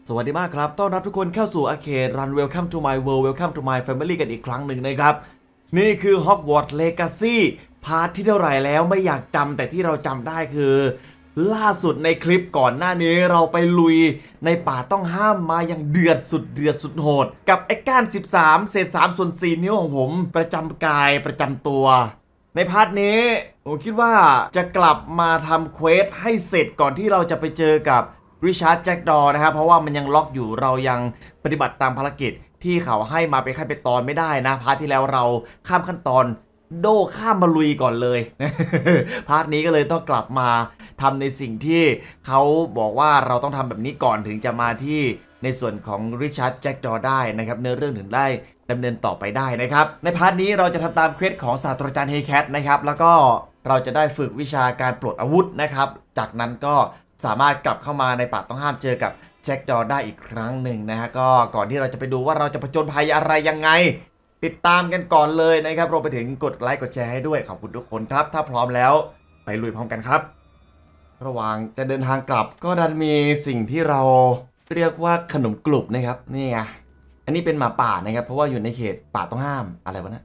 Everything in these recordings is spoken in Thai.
สวัสดีมากครับต้อนรับทุกคนเข้าสู่ Arcade Run Welcome to my world Welcome to my family กันอีกครั้งหนึ่งนะครับนี่คือ Hogwarts Legacy พาร์ทที่เท่าไหร่แล้วไม่อยากจำแต่ที่เราจำได้คือล่าสุดในคลิปก่อนหน้านี้เราไปลุยในป่าต้องห้ามมาอย่างเดือดสุดโหดกับไอ้ก้าน13เศษ3ส่วน4นิ้วของผมประจำกายประจำตัวในพาร์ทนี้ผมคิดว่าจะกลับมาทำเควสให้เสร็จก่อนที่เราจะไปเจอกับริชาร์ดแจ็คดอร์นะครับเพราะว่ามันยังล็อกอยู่เรายังปฏิบัติตามภารกิจที่เขาให้มาเป็นขั้นเป็นตอนไม่ได้นะพาร์ทที่แล้วเราข้ามขั้นตอนโดข้ามมาลุยก่อนเลย พาร์ทนี้ก็เลยต้องกลับมาทำในสิ่งที่เขาบอกว่าเราต้องทำแบบนี้ก่อนถึงจะมาที่ในส่วนของริชาร์ดแจ็คดอร์ได้นะครับเนื้อเรื่องถึงได้ดำเนินต่อไปได้นะครับในพาร์ทนี้เราจะทำตามเควสของศาสตราจารย์เฮแคทนะครับแล้วก็เราจะได้ฝึกวิชาการปลดอาวุธนะครับจากนั้นก็สามารถกลับเข้ามาในป่าต้องห้ามเจอกับแจ็คดอร์ได้อีกครั้งหนึ่งนะฮะก็ก่อนที่เราจะไปดูว่าเราจะผจญภัยอะไรยังไงติดตามกันก่อนเลยนะครับรวมไปถึงกดไลค์กดแชร์ให้ด้วยขอบคุณทุกคนครับถ้าพร้อมแล้วไปลุยพร้อมกันครับระหว่างจะเดินทางกลับก็ดันมีสิ่งที่เราเรียกว่าขนมกลุบนะครับนี่ไงอันนี้เป็นหมาป่านะครับเพราะว่าอยู่ในเขตป่าต้องห้ามอะไรวะนะ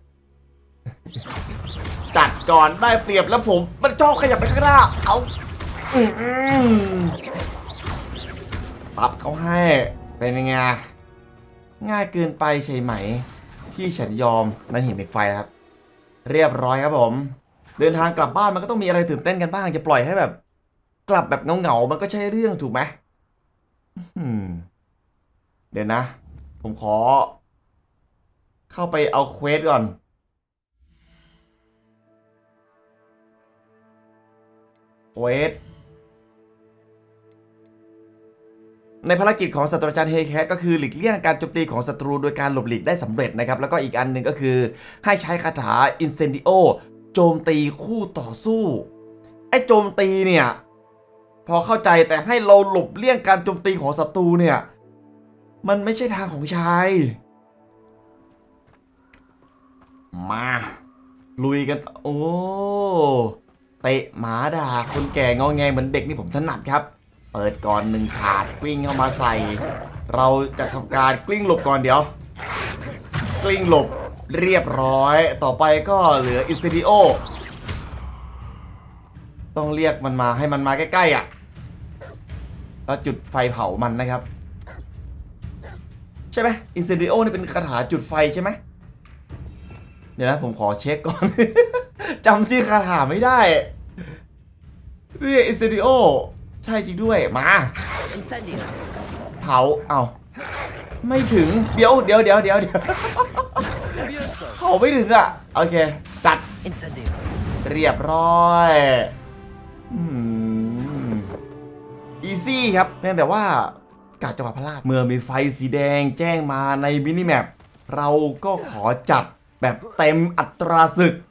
จัดก่อนได้เปรียบแล้วผมมันชอบขยับไปข้างหน้าเอาปรับเขาให้เป็นยังไงง่ายเกินไปใช่ไหมที่ฉันยอมนั่นหินเหล็กไฟครับเรียบร้อยครับผมเดินทางกลับบ้านมันก็ต้องมีอะไรตื่นเต้นกันบ้างจะปล่อยให้แบบกลับแบบเงาๆมันก็ใช่เรื่องถูกไหมเดี๋ยวนะผมขอเข้าไปเอาเควสก่อนเควสในภารกิจของศาสตราจารย์เฮแคทก็คือหลีกเลี่ยงการโจมตีของศัตรูโดยการหลบหลีกได้สำเร็จนะครับแล้วก็อีกอันหนึ่งก็คือให้ใช้คาถา Incendio โจมตีคู่ต่อสู้ไอ้โจมตีเนี่ยพอเข้าใจแต่ให้เราหลบเลี่ยงการโจมตีของศัตรูเนี่ยมันไม่ใช่ทางของชายมาลุยกันโอ้เตะหมาด่าคนแก่งอแงเหมือนเด็กนี่ผมถนัดครับเปิดก่อน1ฉาดกลิ้งเข้ามาใส่เราจะทำการกลิ้งหลบก่อนเดี๋ยวกลิ้งหลบเรียบร้อยต่อไปก็เหลืออินซิดิโอต้องเรียกมันมาให้มันมาใกล้ๆอ่ะแล้วจุดไฟเผามันนะครับใช่ไหมอินซิดิโอนี่เป็นคาถาจุดไฟใช่ไหมเดี๋ยวนะผมขอเช็คก่อน จำชื่อคาถาไม่ได้เรียกอินซิดิโอใช่จริงด้วยมาเผาเอาไม่ถึงเดี๋ยวเผาไม่ถึงอ่ะโอเคจัดเรียบร้อยอีซี่ครับเพียงแต่ว่ากาดจังหวะพลาดเมื่อมีไฟสีแดงแจ้งมาในมินิแมปเราก็ขอจัดแบบเต็มอัตราศึก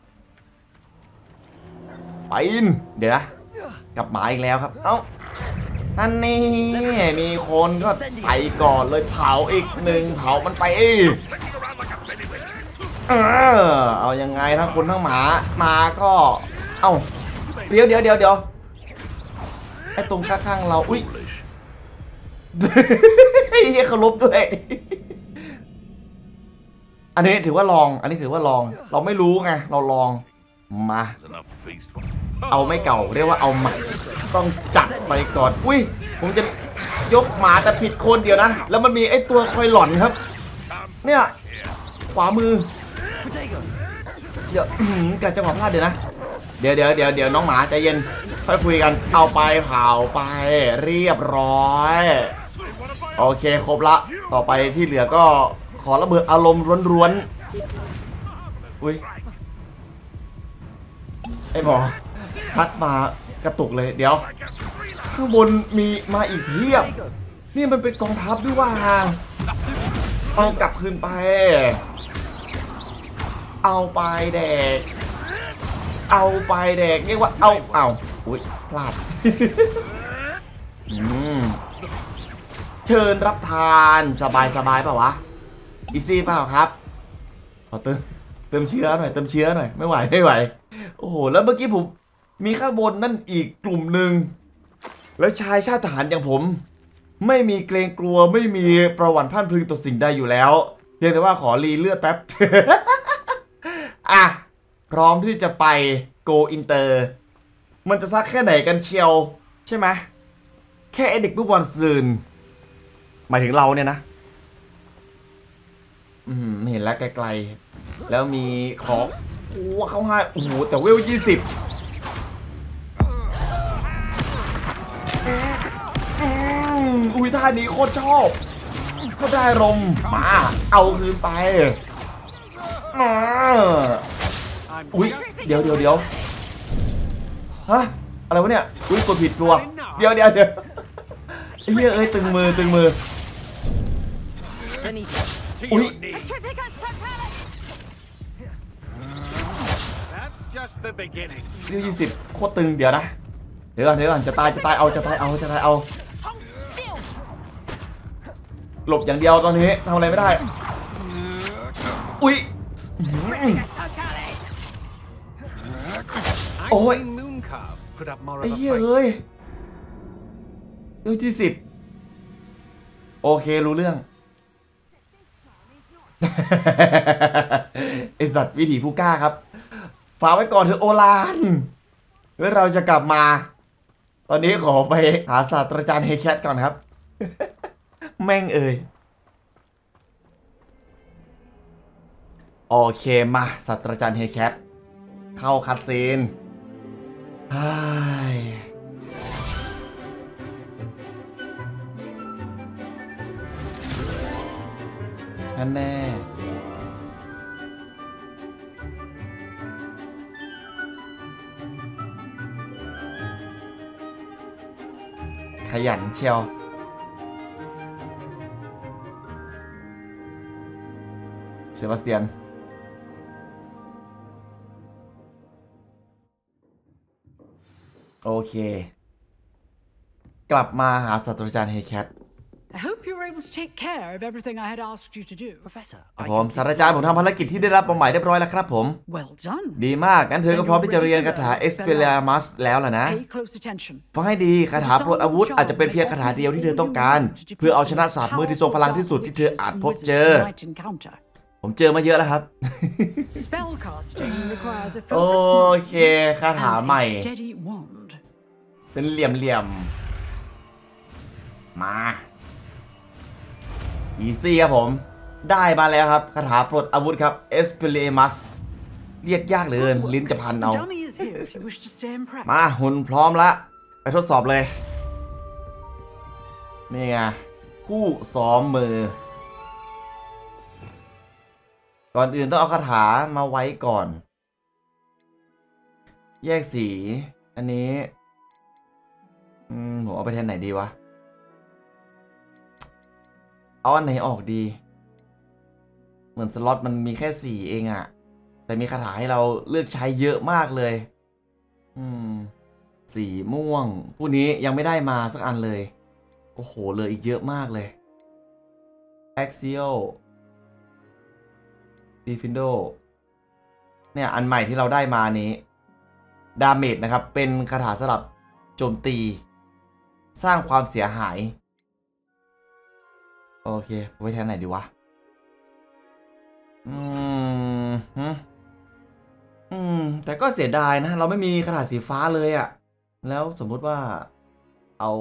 ไปเดี๋ยวนะกลับหมาอีกแล้วครับเอ้าอันนี้มีคนก็ไปก่อนเลยเผาอีก1เผามันไปเอายังไงทั้งคนทั้งหมามาก็เอ้าเดี๋ยวไอ้ตรงข้างๆเราอุ้ยเฮ้ยเขาลบด้วยอันนี้ถือว่าลองเราไม่รู้ไงเราลองมาเอาไม่เก่าเรียกว่าเอาใหม่ต้องจัดไปก่อนอุ้ยผมจะยกหมาแต่ผิดคนเดียวนะแล้วมันมีไอ้ตัวคอยหล่อนครับเนี่ยขวามือเดี๋ยวการจังหวะพลาดเดี๋ยวนะเดี๋ยวน้องหมาใจเย็นค่อยคุยกันเอาไปเผาไปเรียบร้อยโอเคครบละต่อไปที่เหลือก็ขอระเบิดอารมณ์ร้วนๆอุ้ยไอ้หมอพัดมากระตุกเลยเดี๋ยวข้างบนมีมาอีกเพียบนี่มันเป็นกองทัพด้วยว่าเอากลับคืนไปเอาไปแดกเรียกว่าเอาอุ้ยพลาด เชิญรับทานสบายเปล่าวะอีซี่เปล่าครับขอเติมเชื้อหน่อยไม่ไหวโอ้โหแล้วเมื่อกี้ผมมีข้างบนนั่นอีกกลุ่มหนึ่งแล้วชายชาติทหารอย่างผมไม่มีเกรงกลัวไม่มีประวัติพันพลึงต่อสิ่งใดอยู่แล้วเพียงแต่ว่าขอรีเลือดแป๊บ อ่ะพร้อมที่จะไปโกอินเตอร์มันจะซักแค่ไหนกันเชียวใช่ไหมแค่เด็กผู้บอลซืนหมายถึงเราเนี่ยนะเห็นแล้วไกลๆแล้วมีของโอ้เขาให้โอ้โหแต่เวล20อุ้ยท่านี้โคตรชอบก็ได้ลมมาเอาคืนไปมาอุ้ยเดี๋ยวฮะอะไรวะเนี่ยอุ้ยกดผิดตัวเดี๋ยวไอ้เหี้ยเอ้ยตึงมืออุ้ยเรื่อง20โคตรตึงเดี๋ยวก่อนจะตายเอาหลบอย่างเดียวตอนนี้ทำอะไรไม่ได้อุ้ยโอ้ยไอ้เหี้ยเอ้ยเรื่อง20โอเครู้เรื่อง ไอสัตว์วิถีผู้กล้าครับฝากไว้ก่อนเถอะโอลานแล้วเราจะกลับมาตอนนี้ขอไปหาศาสตราจารย์เฮแคทก่อนครับ แม่งเอ่ยโอเคมาศาสตราจารย์เฮแคทเข้าคัดซีนนั่นแน่ขยันเชียวเซบาสเตียนโอเคกลับมาหาศาสตราจารย์เฮแคท I hope you were able to take care of everything I had asked you to do. Professor, ผมศาสตราจารย์ผมทำภารกิจที่ได้รับเป้าหมายเรียบร้อยแล้วครับผม Well done. ดีมากงั้นเธอก็พร้อมที่จะเรียนคาถาเอสเปเรียมัสแล้วล่ะนะ Pay close attention. ฟังให้ดีคาถาปลดอาวุธอาจจะเป็นเพียงคาถาเดียวที่เธอต้องการเพื่อเอาชนะศาสตร์มือที่ทรงพลังที่สุดที่เธออาจพบเจอผมเจอมาเยอะแล้วครับ Spellcasting requires a โอ focused เคคาถาใหม่ and a steady wand. เป็นเหลี่ยมมาอีซี่ครับผมได้มาแล้วครับคาถาปลดอาวุธครับเอสเปเรียมัสเรียกยากเหลือเกินลิ้นจะพันเอา The dummy is here if you wish to stay and practice. มาหุ่นพร้อมละไปทดสอบเลยนี่ไงผู้ซ้อมมือก่อนอื่นต้องเอาคาถามาไว้ก่อนแยกสีอันนี้ผมเอาไปแทนไหนดีวะเอาอันไหนออกดีเหมือนสล็อตมันมีแค่4เองอะแต่มีคาถาให้เราเลือกใช้เยอะมากเลยสีม่วงผู้นี้ยังไม่ได้มาสักอันเลยโอ้โหเลยอีกเยอะมากเลย Axial Defendo เนี่ยอันใหม่ที่เราได้มานี้ดาเมจนะครับเป็นคาถาสลับโจมตีสร้างความเสียหายโอเคไว้แทนไหนดีวะแต่ก็เสียดายนะเราไม่มีคาถาสีฟ้าเลยอะแล้วสมมุติว่าเอา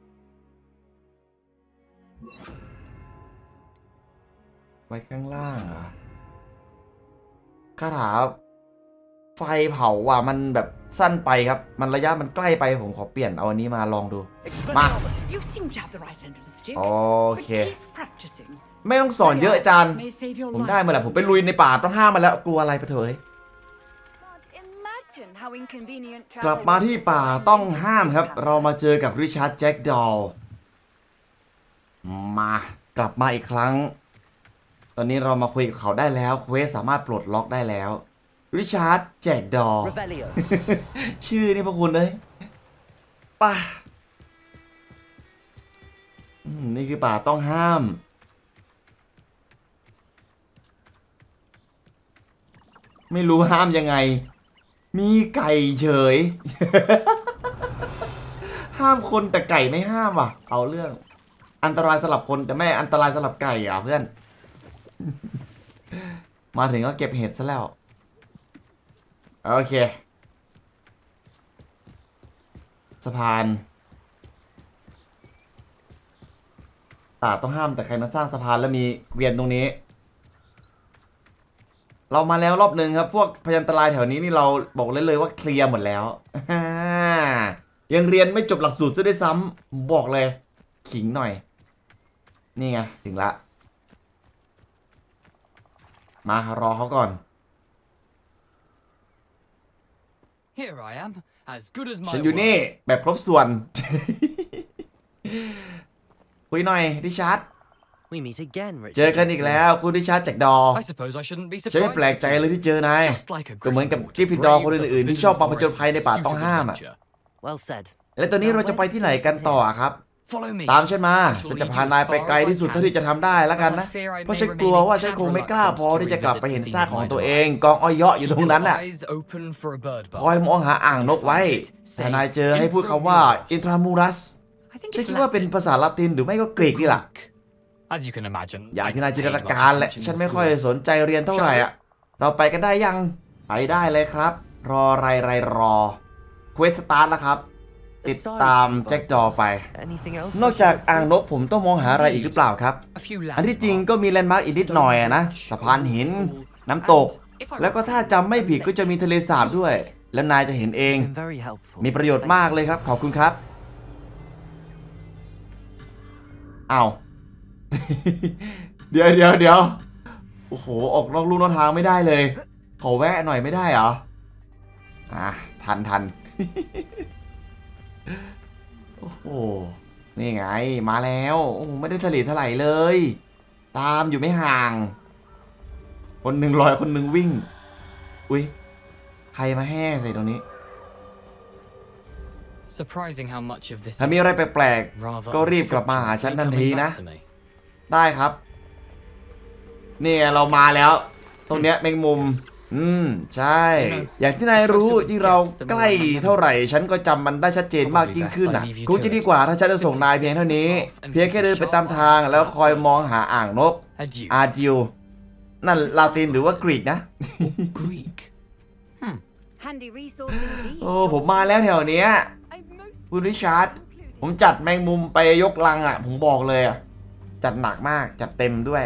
ไว้ข้างล่างอะคาถาไฟเผาว่ะมันแบบสั้นไปครับมันระยะมันใกล้ไปผมขอเปลี่ยนเอาอันนี้มาลองดูมาโอเคไม่ต้องสอนเยอะอาจารย์ผมได้มาแล้วผมไปลุยในป่าต้องห้ามมาแล้วกลัวอะไรไปเถอะกลับมาที่ป่าต้องห้ามครับเรามาเจอกับริชาร์ดแจ็คดอลมากลับมาอีกครั้งตอนนี้เรามาคุยกับเขาได้แล้วเควสสามารถปลดล็อกได้แล้วริชาร์ดแจ็คดอล ชื่อนี่พวกคุณเลยป่ะนี่คือป่าต้องห้ามไม่รู้ห้ามยังไงมีไก่เฉย ห้ามคนแต่ไก่ไม่ห้ามว่ะเอาเรื่องอันตรายสำหรับคนแต่ไม่อันตรายสำหรับไก่อ่ะเพื่อน มาถึงก็เก็บเห็ดซะแล้วโอเคสะพานต้องห้ามแต่ใครมาสร้างสะพานแล้วมีเกวียนตรงนี้เรามาแล้วรอบหนึ่งครับพวกพยันตรายแถวนี้นี่เราบอกเลยว่าเคลียร์หมดแล้ว ยังเรียนไม่จบหลักสูตรซะด้วยซ้ำบอกเลยขิงหน่อยนี่ไงถึงละมารอเขาก่อน Here I am, as good as my ฉันอยู่นี่แบบครบส่วน คุยหน่อยดิชาร์ด We meet again, Richard. เจอกันอีกแล้วคุณดิชาร์ดจากดอ I suppose I shouldn't be ฉันไม่ surprised. แปลกใจเลยที่เจอนาย Just like a ก็เหมือนกับ Gryffindor กริฟฟินดอร์คนอื่นๆที่ชอบมาผจญภัยในป่า suit ต้อง of ห้ามอ่ะ adventure. Well said. และตอนนี้เราจะไปที่ไหนกันต่อครับ Follow me. ตามฉันมาฉันจะพานายไปไกลที่สุดเท่าที่จะทำได้แล้วกันนะเพราะฉันกลัวว่าฉันคงไม่กล้าพอที่จะกลับไปเห็นซากของตัวเองกองอ้อยเยาะอยู่ตรงนั้นน่ะ Eyes open for a bird คอย bath. มองหาอ่างนกไว้ถ้านายเจอให้พูดคำว่าอินทรามูรัส I think ฉัน it's คิดว่าเป็น Latin. ภาษาละตินหรือไม่ก็กรีกนี่แหละ As you can imagine. อย่าง I ที่นายจินต paid นา much การแหละ attention ฉัน in ไม่ค่อย school. สนใจเรียนเท่าไหร่อ่ะเราไปกันได้ยังไปได้เลยครับ รอรอเควสสตาร์ทแล้วครับติดตามแจ็คดอไป Anything else? นอกจากอ่างนกผมต้องมองหาอะไรอีกหรือเปล่าครับ A few อันที่จริงก็มีแลนด์มาร์กอีกนิดหน่อยอะนะสะพานหินน้ำตก แล้วก็ถ้าจำไม่ผิดก็จะมีทะเลสาบด้วย แล้วนายจะเห็นเอง Been very helpful. มีประโยชน์มากเลยครับขอบคุณครับอ้าว เดี๋ยวโอ้โหออกนอกลู่นอกทางไม่ได้เลยขอแวะหน่อยไม่ได้เหรอทัน โอ้โหนี่ไงมาแล้วโอ้โหไม่ได้ทะเลทลายเลย ตามอยู่ไม่ห่าง คนหนึ่งลอยคนหนึ่งวิ่งอุ้ยใครมาแห่ใส่ตรงนี้ Surprising how much of this ถ้ามีอะไรแปลก rather ๆก็รีบกลับมาหาฉันทันที coming นะ back to me. ได้ครับเนี่ยเรามาแล้ว ตรงเนี้ยแมงมุมใช่ อย่างที่นายรู้ที่เราใกล้เท่าไหร่ ฉันก็จำมันได้ชัดเจนมากยิ่งขึ้นอ่ะคงจะดีกว่าถ้าฉันจะส่งนายเพียงเท่านี้ เพียงแค่เดินไปตามทางแล้วคอยมองหาอ่างนก Adieu. อาดิวนั่นลาตินหรือว่ากรีกนะ Greek. Handy resource indeed. โอ้ผมมาแล้วแถวเนี้ย I'm most คุณริชาร์ดผมจัดแมงมุมไปยกลังอ่ะผมบอกเลยอ่ะจัดหนักมากจัดเต็มด้วย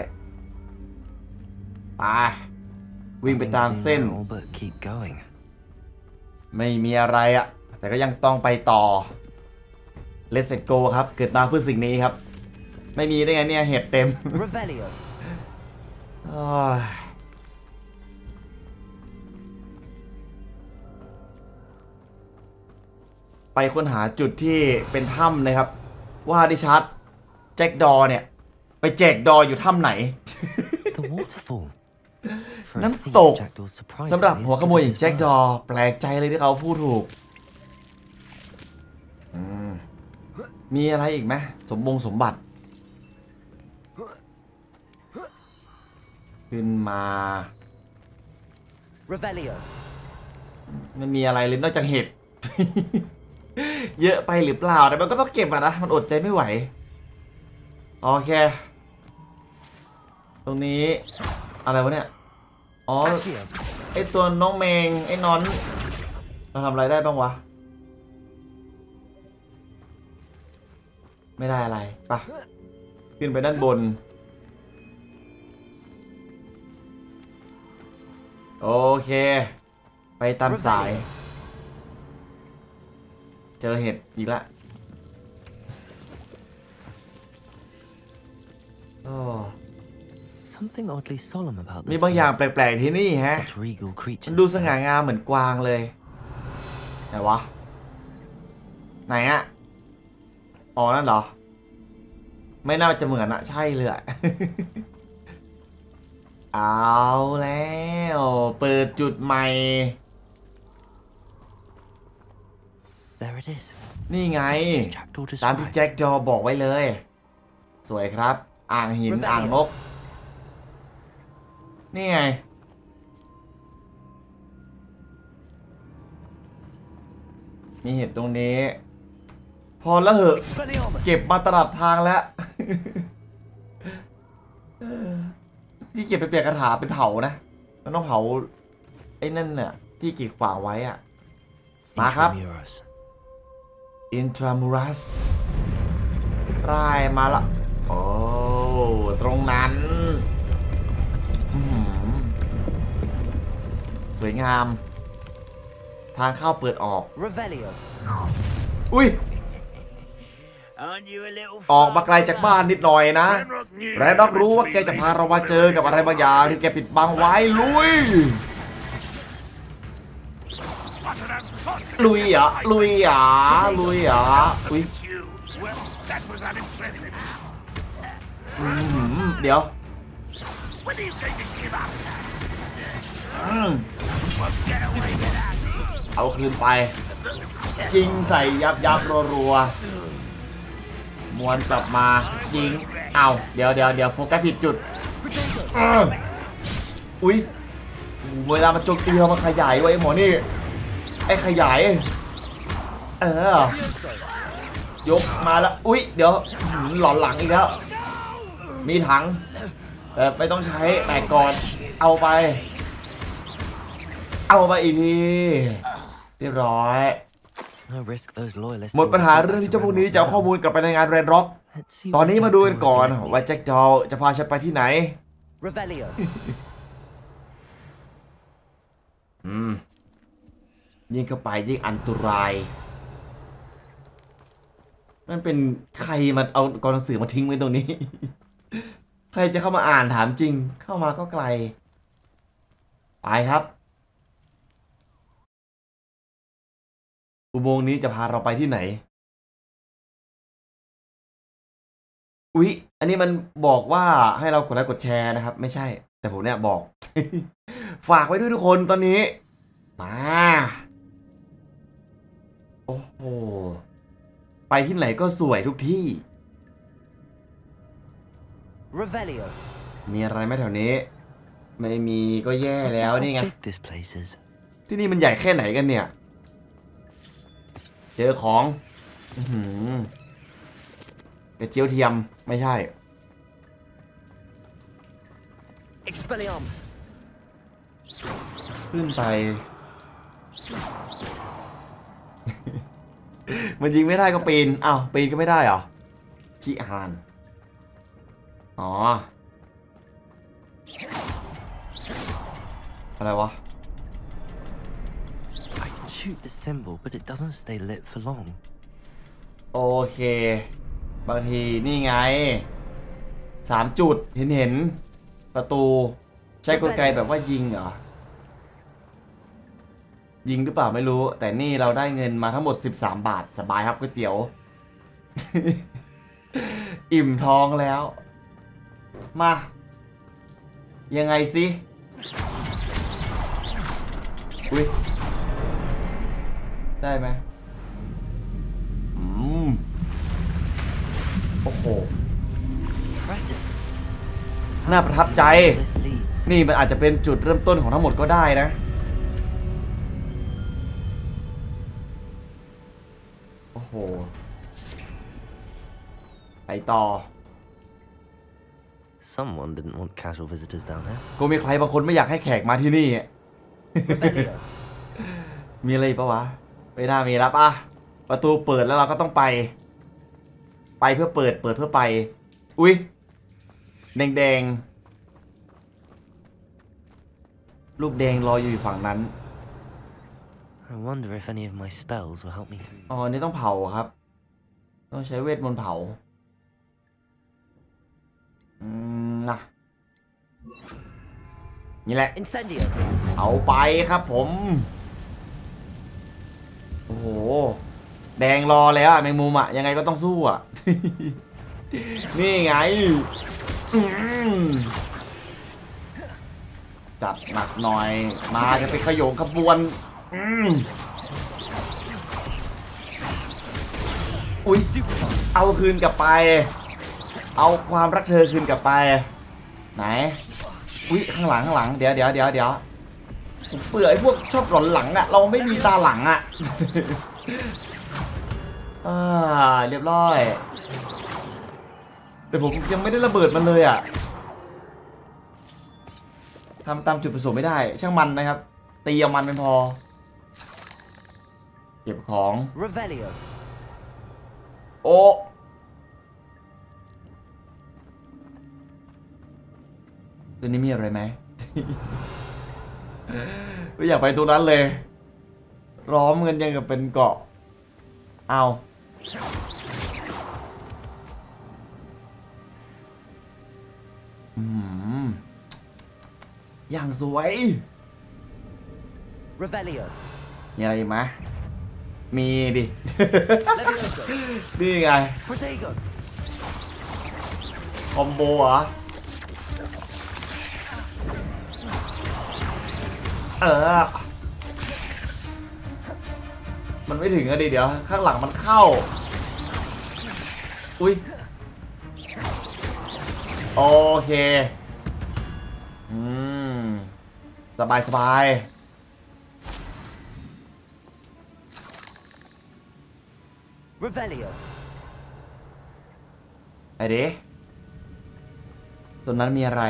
ไปวิ่งไปตามเส้น Nothing now, but keep going. ไม่มีอะไรอ่ะแต่ก็ยังต้องไปต่อ Let's go ครับเกิดมาเพื่อสิ่งนี้ครับ ไม่มีได้ไงเนี่ยเห็ดเต็ม Revelio. โอ้ยไปค้นหาจุดที่เป็นถ้ำนะครับ ว่าดิชัดแจ็คดอเนี่ยไปแจกดออยู่ถ้ำไหน The waterfall. For a น้ำ thief, ตก Jackdaw surprisingly สำหรับ is หัวข good โมย at อย่าง his แจ็ค work. ดอแปลกใจเลยที่เขาพูดถูกมีอะไรอีกไหมสมบัติขึ้นมา Revelio. ไม่มีอะไรเลยนอกจากเห็ด เยอะไปหรือเปล่าแต่มันก็ต้องเก็บอะนะมันอดใจไม่ไหวโอเคตรงนี้อะไรวะเนี่ยอ๋อ Accio. ไอตัวน้องแมงไอ้นอนเราทำอะไรได้บ้างวะไม่ได้อะไรไปะขึ้นไปด้านบนโอเคไปตามสายเจอเห็ดอีกละโอ้ Something oddly solemn about มี this บางอย่างแป place. ลกๆที่นี่ฮะ Such regal มัน creatures. ดูสง่างามเหมือนกวางเลยไหนวะไหนอะอ๋อนั่นเหรอไม่น่าจะเหมือนอะใช่เลยอะ เอาแล้วเปิดจุดใหม่ There it is. นี่ไง Just as Jackdaw ตามที่ described. แจ็คดอบอกไว้เลย สวยครับ อ่างหิน Rebellion อ่างนก นี่ไง มีเห็ดตรงนี้ พอแล้วเหอะ Expelliarmus. เก็บมาตลอดทางแล้วที่เก็บไปเปลี่ยนคาถาเป็นเผานะมันต้องเผาไอ้นั่นน่ะที่กีดขวางไว้อ่ะมาครับ Intramuros. Intramuros ร่ายมาละโอ้ตรงนั้นสวยงามทางเข้าเปิดออก Revelio. อุ้ยออกมาไกลจากบ้านนิดหน่อยนะแรดด็อกรู้ว่าแกจะพาเรามาเจอกับอะไรบางอย่างที่แกปิดบังไว้ลุยอ่ะลุยอ่ะอุ้ยเดี๋ยวเอาคืนไปยิงใส่ยับรัวๆมวนกลับมายิงเอาเดี๋ยวโฟกัสผิดจุดอุ้ยเวลามันโจมตีเรามาขยายไว้หมอนี่ไอ้ขยายยกมาแล้วอุ้ยเดี๋ยวหลอนหลังอีกแล้วมีถังแต่ไม่ต้องใช้แต่ก่อนเอาไปอีกทีเรียบร้อย No risk those loyalists. หมดปัญหาเรื่องที่เจ้าพวกนี้จะเอาข้อมูลกลับไปในงานแรนด์ร็อก Let's see ตอน what นี้มา Jack ดูกันก่อน Dawes ว่าแจ็คดอลจะพาฉันไปที่ไหน Revelio. ยิ่งเข้าไปยิ่งอันตรายมันเป็นใครมาเอากองหนังสือมาทิ้งไว้ตรงนี้ ใครจะเข้ามาอ่านถามจริงเข้ามาก็ไกลไปครับอุโมงค์นี้จะพาเราไปที่ไหนอุ๊ยอันนี้มันบอกว่าให้เรากดไลค์กดแชร์นะครับไม่ใช่แต่ผมเนี่ยบอก ฝากไว้ด้วยทุกคนตอนนี้มาโอ้โหไปที่ไหนก็สวยทุกที่ Revelio. มีอะไรไหมแถวนี้ไม่มีก็แย่แล้วนี่ไง How big this place is. ที่นี่มันใหญ่แค่ไหนกันเนี่ยเจอของกระเจียวเทียมไม่ใช่ Expelliarmus. ขึ้นไป มันยิงไม่ได้ก็ปีนอ้าวปีนก็ไม่ได้เหรอชิฮานอ๋ออะไรวะ I can shoot the symbol, but it doesn't stay lit for long. โอเคบางทีนี่ไง3 จุดเห็นประตูใช้กลไกแบบว่ายิงเหรอยิงหรือเปล่าไม่รู้แต่นี่เราได้เงินมาทั้งหมด13 บาทสบายครับก๋วยเตี๋ยว อิ่มท้องแล้วมายังไงสิอุ้ยได้ไหมโอ้โห Impressive. น่าประทับใจ This leads. นี่มันอาจจะเป็นจุดเริ่มต้นของทั้งหมดก็ได้นะโอ้โหไปต่อ Someone didn't want casual visitors down there. ก็มีใครบางคนไม่อยากให้แขกมาที่นี่ Revelio. มีอะไรอีกปะวะไม่น่ามีแล้วป่ะประตูเปิดแล้วเราก็ต้องไปเพื่อเปิดเพื่อไปอุ๊ยแดงลูกแดงรออยู่ฝั่งนั้น I wonder if any of my spells will help me through. อ๋อนี่ต้องเผาครับต้องใช้เวทมนต์เผานะนี่แหละ Incendio. เอาไปครับผมโอ้โหแดงรอแล้วอะแมงมุมอะยังไงก็ต้องสู้อะ นี่ไงจัดหนักหน่อยมาจะไปขโยงขบวนอุ๊ยเอาคืนกลับไปเอาความรักเธอคืนกลับไปไหนอุ๊ยข้างหลังเดี๋ยวผมเปื่อยพวกชอบหลอนหลังอะเราไม่มีตาหลังอะ เรียบร้อยแต่ผมยังไม่ได้ระเบิดมันเลยอ่ะทำตามจุดประสงค์ไม่ได้ช่างมันนะครับตีเอามันเป็นพอเก็บของ Revelio. โอ้ตัวนี้มีอะไรไหม ไม่อยากไปตรงนั้นเลยร้อมเงินยังกับเป็นเกาะเอาอย่างสวย Revelio. มีอะไรอีกไหมมีดิ Levioso. นี่ไง Protego. คอมโบเหรอมันไม่ถึงอะดิเดี๋ยวข้างหลังมันเข้าอุ้ยโอเคสบายสบาย Revelio. ไอ้เด้ตรงนั้นมีอะไร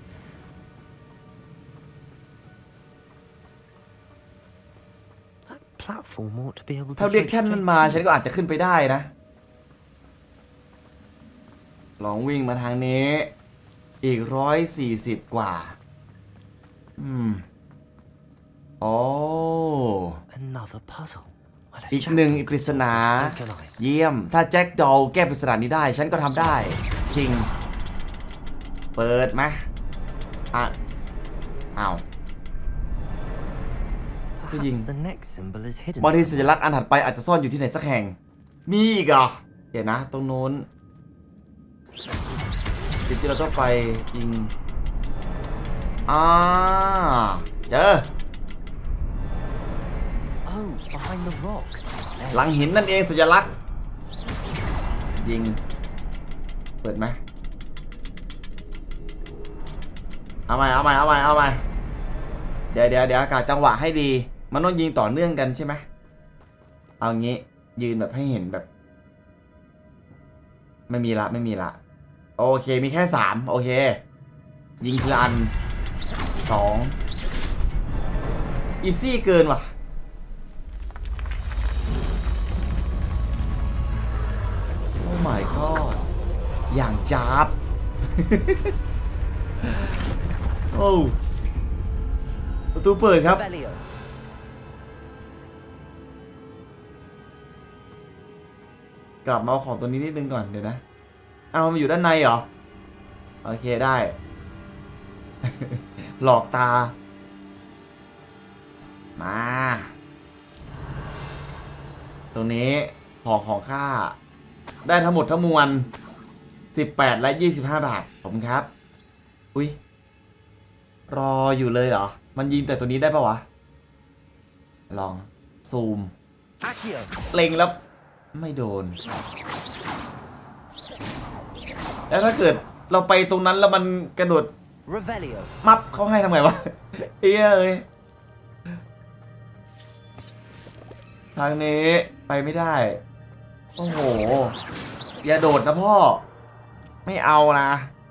That platform ought to be able to ถ้าเรียก float แท่นมัน straight มา to ฉันก็อาจจะขึ้นไปได้นะ ลองวิ่งมาทางนี้ อีก140กว่าโอ้ another puzzle. Well, if อีก Jack หนึ่ง Dawson ปริศนา solved the second eye, เยี่ยม ถ้าแจ็คดอลแก้ปริศนานี้ได้ ฉันก็ทำได้ จริง เปิดไหมอ้าว perhaps the next symbol is hidden. บางทีสัญลักษณ์อันถัดไปอาจจะซ่อนอยู่ที่ไหนสักแห่ง มีอีกเหรอ เดี๋ยวนะ ตรงโน้นจริงๆเราต้องไปยิงเจอ Oh, behind the rock. หลังหินนั่นเองสัญลักษณ์ยิงเปิดไหมเอาใหม่เดี๋ยวกะจังหวะให้ดีมันต้องยิงต่อเนื่องกันใช่ไหมเอางี้ยืนแบบให้เห็นแบบไม่มีละโอเคมีแค่3โอเคยิงทีละอัน2อีซี่เกินว่ะโอ้ my god อย่างจ๊าบ โอ้ประตูเปิดครับ Revelio. กลับมาเอาของตัวนี้นิดนึงก่อนเดี๋ยวนะเอามันอยู่ด้านในเหรอโอเคได้ หลอกตามาตรงนี้ของค่าได้ทั้งหมดทั้งมวล18และ25 บาทผมครับอุ้ยรออยู่เลยเหรอมันยิงแต่ตัวนี้ได้ปะวะลองซูม Accio. เล็งแล้วไม่โดนแล้วถ้าเกิดเราไปตรงนั้นแล้วมันกระโดด Revelio. มับเขาให้ทำไงวะ เอ้ยทางนี้ไปไม่ได้โอ้โหอย่าโดดนะพ่อไม่เอานะ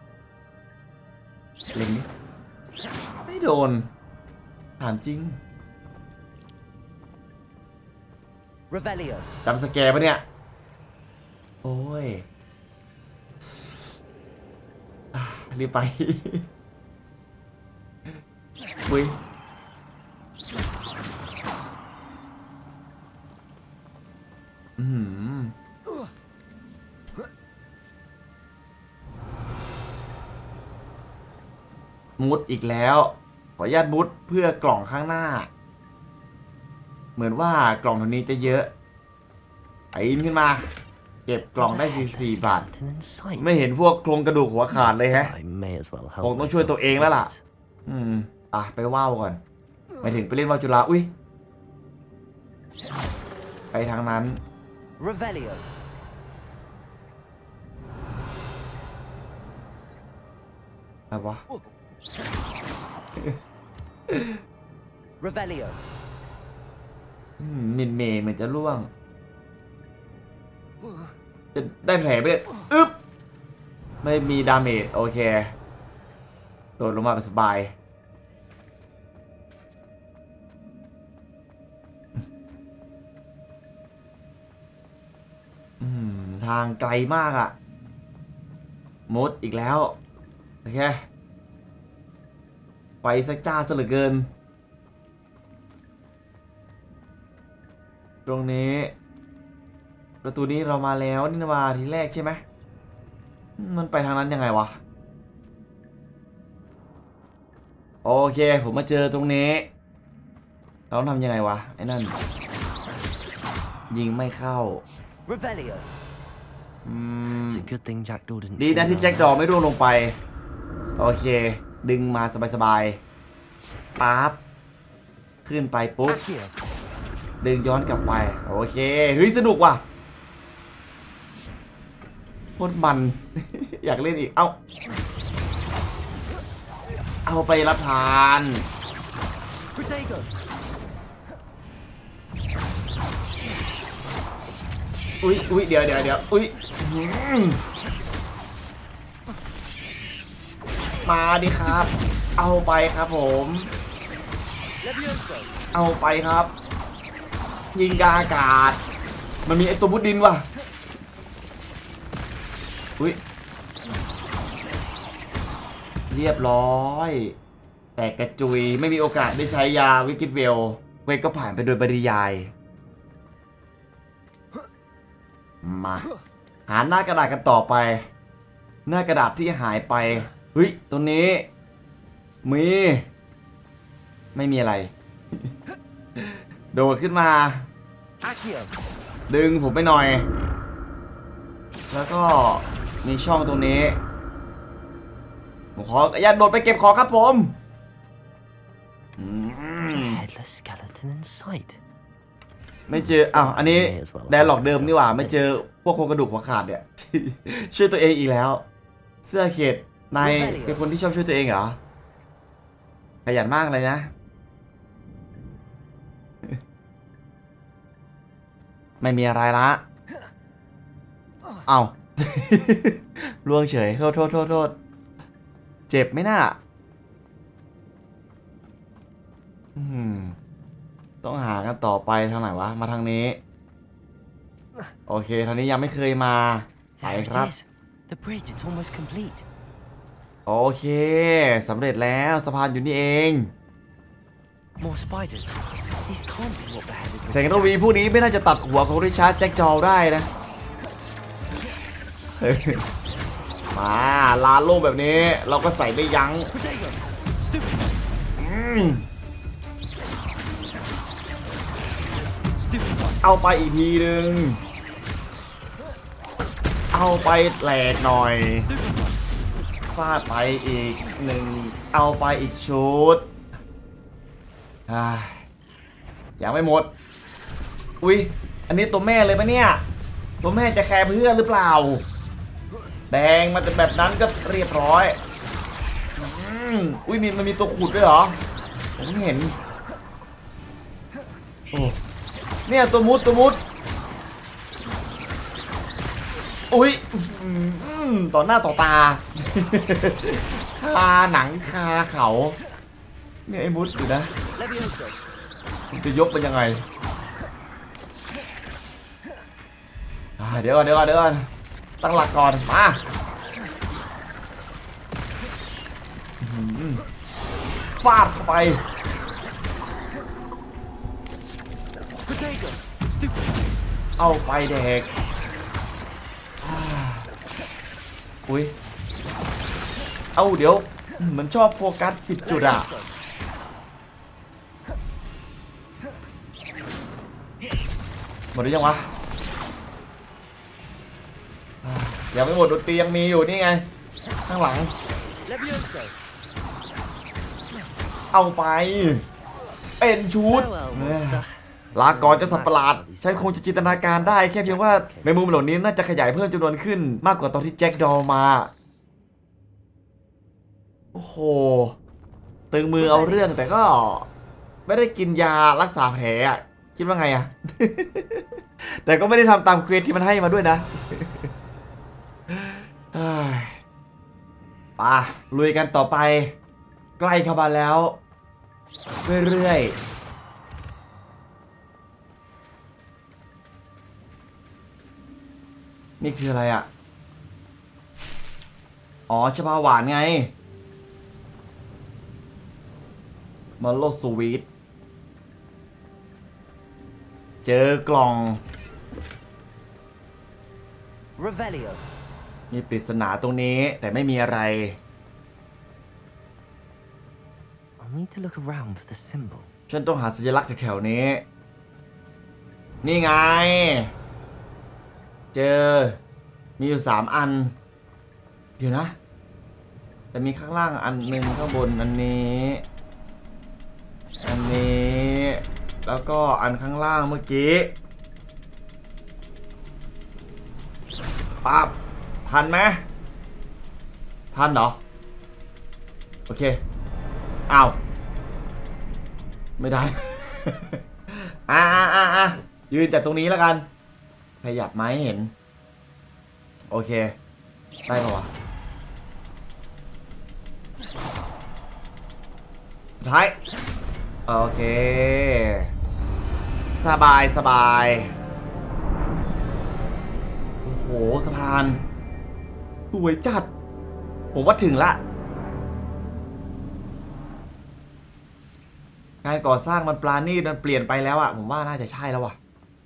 เล็งดิไม่โดนถามจริง Revelio. จำสแกร์ปะเนี่ยโอ้ยรีบไป อุ้ยมุดอีกแล้วขออนุญาตมุดเพื่อกล่องข้างหน้าเหมือนว่ากล่องตัวนี้จะเยอะไอ้ขึ้นมาเก็บกล่องได้44 บาท Skeleton in sight. ไม่เห็นพวกโครงกระดูกหัวขาดเลยแฮะ I may as well help คงต้องช่วยตัวเองแล้วล่ะ myself. ไปว่าวก่อนไปถึงไปเล่นว่าวจุฬาอุ้ยไปทางนั้น Revelio. อะไรวะ Revelio. มินเมย์เหมือนจะร่วงจะได้แผลไปเลยอึ๊บไม่มีดาเมจโอเคโดดลงมาสบายทางไกลมากอะมดอีกแล้วโอเคไปสักจ้าซะเหลือเกินตรงนี้ประตูนี้เรามาแล้วนี่มาทีแรกใช่ไหมมันไปทางนั้นยังไงวะโอเคผมมาเจอตรงนี้เราทำยังไงวะไอ้นั่นยิงไม่เข้า Revelio. It's a good thing Jack Daw didn't. ดีนะที่แจ็คดอไม่ร่วงลงไปโอเคดึงมาสบายๆปั๊บขึ้นไปปุ๊บดึงย้อนกลับไปโอเคเฮ้ยสนุกว่ะโคตรมัน อยากเล่นอีกเอาไปรับทานอุ้ยเดี๋ยวอุ้ยมาดิครับ เอาไปครับผมเอาไปครับ ยิงกาอากาศมันมีไอตัวมุดดินว่ะอุ้ยเรียบร้อยแตกกระจุยไม่มีโอกาสได้ใช้ยาวิกฤตเวลเวทก็ผ่านไปโดยปริยายมาหาหน้ากระดาษกันต่อไปหน้ากระดาษที่หายไปเฮ้ยตรงนี้ไม่มีอะไร โดดขึ้นมาดึงผมไปหน่อยแล้วก็มีช่องตรงนี้ผมขออย่าโดดไปเก็บของครับผม Headless skeleton in sight. ไม่เจออันนี้แดนหลอกเดิมนี่หว่าไม่เจอพวกโครงกระดูกหัวขาดเนี่ย ช่วยตัวเองอีกแล้วเสื้อเขตนายเป็นคนที่ชอบช่วยตัวเองเหรอขยันมากเลยนะไม่มีอะไรละล่วงเฉยโทษเจ็บไหมน่ะต้องหากันต่อไปทางไหนวะมาทางนี้โอเคทางนี้ยังไม่เคยมาไปครับ The bridge, it's almost complete. โอเคสำเร็จแล้วสะพานอยู่นี่เอง More spiders. These can't be what beheaded. แสงระวีผู้นี้ไม่น่าจะตัดหัวของริชาร์ดแจ็คดอลได้นะ มาลาโล่แบบนี้เราก็ใส่ไม่ยั้งเอาไปอีกทีหนึ่งเอาไปแหลกหน่อยฟาดไปอีกหนึ่งเอาไปอีกชุดยังไม่หมดอุ้ยอันนี้ตัวแม่เลยปะเนี่ยตัวแม่จะแคร์เพื่อนหรือเปล่าแดงมันจะแบบนั้นก็เรียบร้อยอุ้ยมันมีตัวขุดด้วยเหรอผมเห็นโอ้เนี่ยตัวมุดอุ้ยต่อหน้าต่อตาคาหนังคาเขาเนี่ยไอ้มุดอยู่นะจะยกเป็นยังไงเดี๋ยวก่อนตั้งหลักก่อนมาฟาดเข้าไปเอาไปเด็กอุ้ยเดี๋ยวมันชอบโฟกัสผิดจุดอ่ะหมดหรือยังวะยังไม่หมดดนตรียังมีอยู่นี่ไงข้างหลังเอาไปเป็นชุดลาก่อนจะสัตว์ประหลาดฉันคงจะจินตนาการได้แค่เพียงว่าแมงมุมเหล่านี้น่าจะขยายเพิ่มจำนวนขึ้นมากกว่าตอนที่แจ็คดอลมาโอ้โหตึงมือเอาเรื่องแต่ก็ไม่ได้กินยารักษาแผลคิดว่าไงอะ แต่ก็ไม่ได้ทำตามเควสที่มันให้มาด้วยนะป่ะลุยกันต่อไปใกล้เข้ามาแล้วเรื่อยๆนี่คืออะไรอ่ะอ๋อชาบาหวานไงมาโลสวีทเจอกล่อง Revelio. มีปริศนาตรงนี้แต่ไม่มีอะไร I'll need to look around for the symbol. ฉันต้องหาสัญลักษณ์แถวๆนี้ นี่ไง เจอ มีอยู่3 อัน เดี๋ยวนะ แต่มีข้างล่างอันหนึ่งข้างบนอันนี้ อันนี้ แล้วก็อันข้างล่างเมื่อกี้ปั๊บทันไหมทันเหรอ โอเคอ้าวไม่ได้ ยืนจากตรงนี้แล้วกัน ขยับไม้เห็น โอเค ได้ปะวะท้ายโอเค สบายสบายโอ้โหสะพานสวยจัด ผมว่าถึงละงานก่อสร้างมันปราณีตมันเปลี่ยนไปแล้วอะผมว่าน่าจะใช่แล้วว่ะ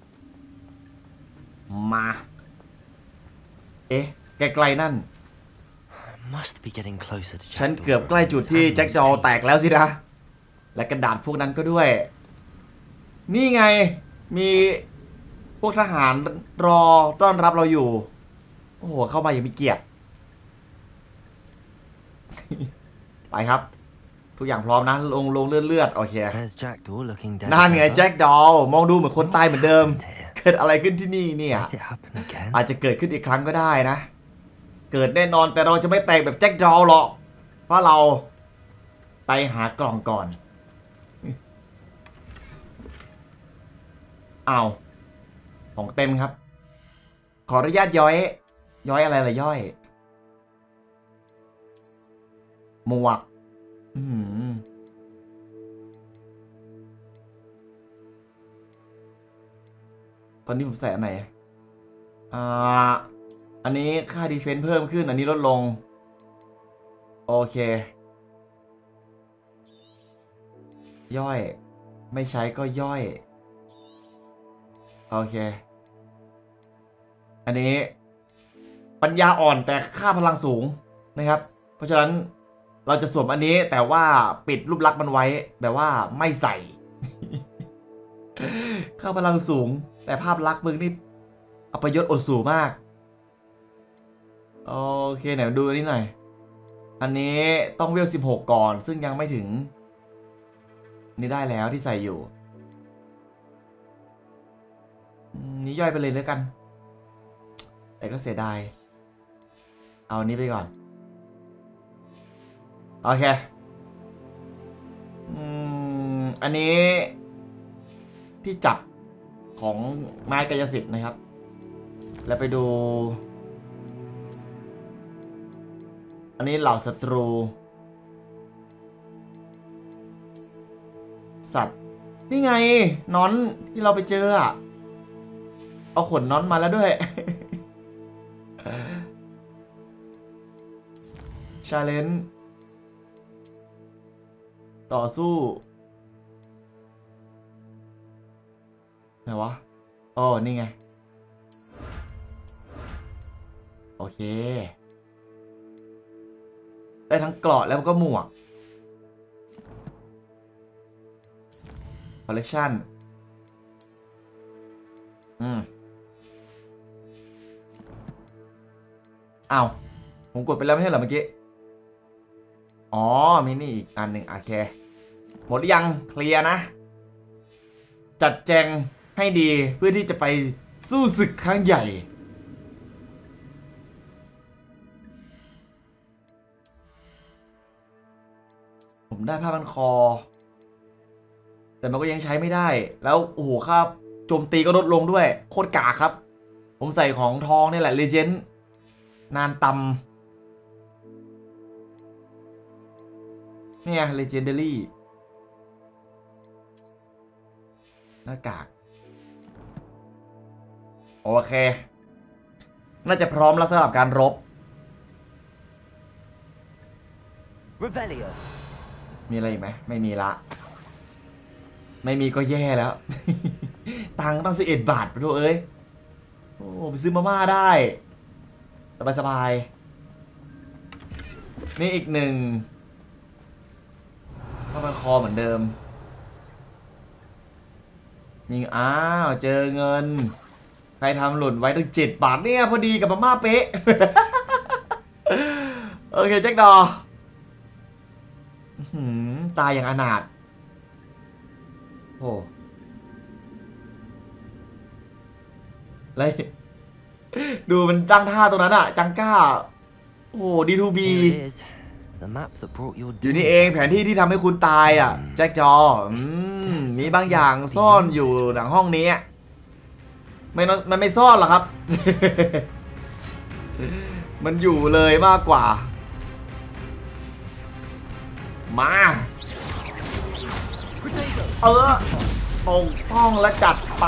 มาเอ๊ะไกลๆนั่น Must be getting closer to ฉัน Jackdaw เกือบใกล้จุดที่แจ็คดอลแตกแล้วสินะและกระดาษพวกนั้นก็ด้วย นี่ไงมีพวกทหารรอต้อนรับเราอยู่โอ้โหเข้ามาอย่างมีเกียรติ ไปครับ ทุกอย่างพร้อมนะลงเลือดโอเค There's Jackdaw looking dead. นั่น as ไง ever. แจ็คดอลมองดูเหมือนคนตายเหมือนเดิม เกิดอะไรขึ้นที่นี่เนี่ย Let it happen again. อาจจะเกิดขึ้นอีกครั้งก็ได้นะ เกิดแน่นอนแต่เราจะไม่แตกแบบแจ็คดอลหรอกเพราะเราไปหากล่องก่อนอ้าวของเต็มครับ ขออนุญาตย้อยอะไรล่ะย่อยหมวกตอนนี้ผมใส่อันไหนอันนี้ค่าดีเฟนซ์เพิ่มขึ้นอันนี้ลดลงโอเคย่อยไม่ใช้ก็ย่อยโอเคอันนี้ปัญญาอ่อนแต่ค่าพลังสูงนะครับเพราะฉะนั้นเราจะสวมอันนี้แต่ว่าปิดรูปลักษณ์มันไว้แบบว่าไม่ใส่ ค่าพลังสูงแต่ภาพลักษณ์มึงนี่อัปยศอดสูงมากโอเคไหนดูอันนี้หน่อยอันนี้ต้องเวล16ก่อนซึ่งยังไม่ถึงนี่ได้แล้วที่ใส่อยู่นี่ย่อยไปเลยแล้วกันแต่ก็เสียดายเอานี้ไปก่อนโอเคอันนี้ที่จับของไม้กายสิทธิ์นะครับแล้วไปดูอันนี้เหล่าศัตรูสัตว์นี่ไงน้อนที่เราไปเจออะเอาขนน้อนมาแล้วด้วย ชาเลนจ์ต่อสู้ไหนวะอ๋อนี่ไงโอเคได้ทั้งเกราะแล้วก็หมวกคอลเลกชันอ้าวผมกดไปแล้วไม่ใช่เหรอเมื่อกี้อ๋อมีนี่อีกอันหนึ่งโอเคหมดหรือยังเคลียร์นะจัดแจงให้ดีเพื่อที่จะไปสู้ศึกครั้งใหญ่ผมได้ผ้าพันคอแต่มันก็ยังใช้ไม่ได้แล้วโอ้โหค่าโจมตีก็ลดลงด้วยโคตรกากครับผมใส่ของทองนี่แหละเลเจนด์นานตเนี่ย legendary หน้ากากโอเคน่าจะพร้อมแล้วสำหรับการรบ Revelio. มีอะไรอีกไหมไม่มีละไม่มีก็แย่แล้ว ตังค์ต้อง11 บาทไปด้วยเอ้ยโอ้ไปซื้อมาม่าได้สบายๆนี่อีกหนึ่งก็มันคอเหมือนเดิมยิงอ้าวเจอเงินใครทำหล่นไว้ตั้ง7 บาทเนี่ยพอดีกับมาม่าเป๊ะ โอเคแจ็คดอตายอย่างอนาถโอ้อะไรดูมันตั้งท่าตรงนั้นอะจังก้าโอ้ดีทูบี Here it is. The map that brought your อยู่นี่เองแผนที่ที่ทำให้คุณตายอะแจ็คจอมีบางอย่างซ่อนอยู่หลังห้องนี้มันไม่ซ่อนหรอกครับ มันอยู่เลยมากกว่ามาปกป้องและจัดไป